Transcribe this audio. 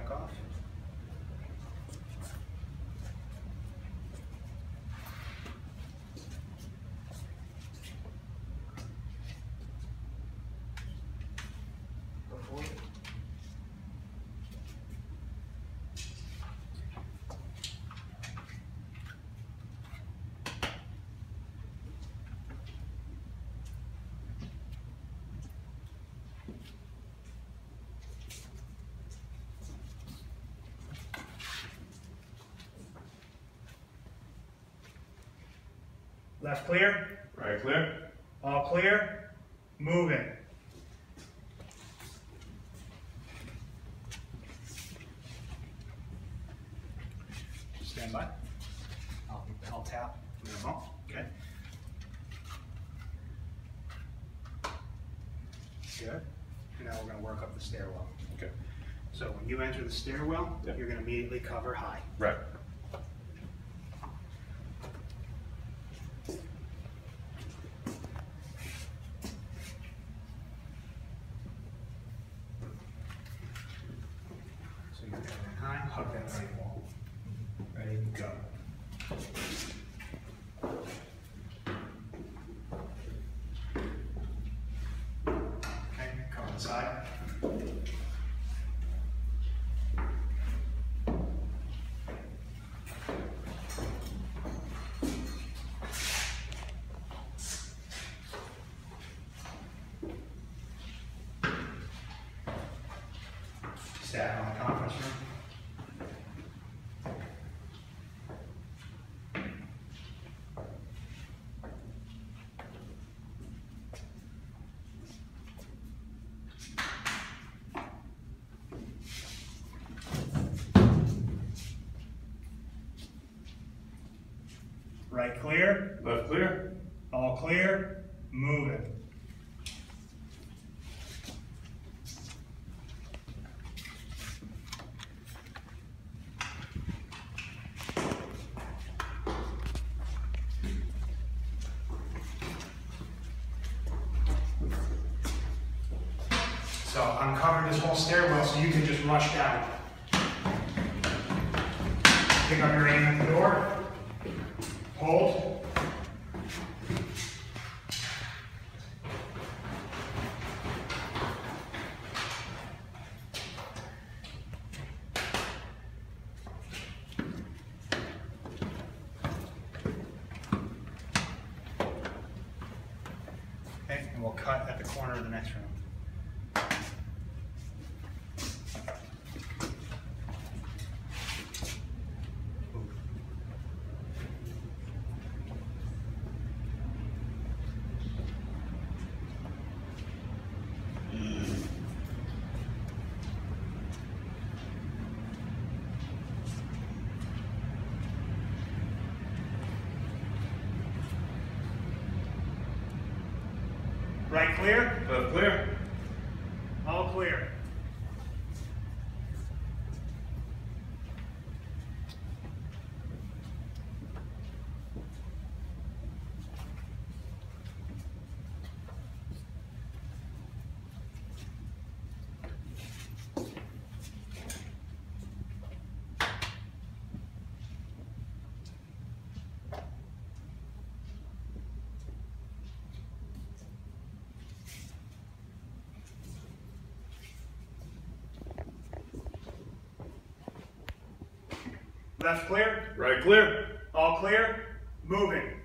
back off. Go forward. Left clear. Right clear. All clear. Moving. Stand by. I'll tap. Okay. Good. And now we're going to work up the stairwell. Okay. So when you enter the stairwell, Yep. you're going to immediately cover high. Right. So you're covering high, hug that right wall. Ready, go. Okay, come inside. Staff on the conference room. Right clear. Left clear. All clear. Moving. So I'm covering this whole stairwell so you can just rush down. Pick up your aim at the door. Hold. Okay, and we'll cut at the corner of the next room. Right clear. Left clear. All clear. Left clear. Right clear. All clear. Moving.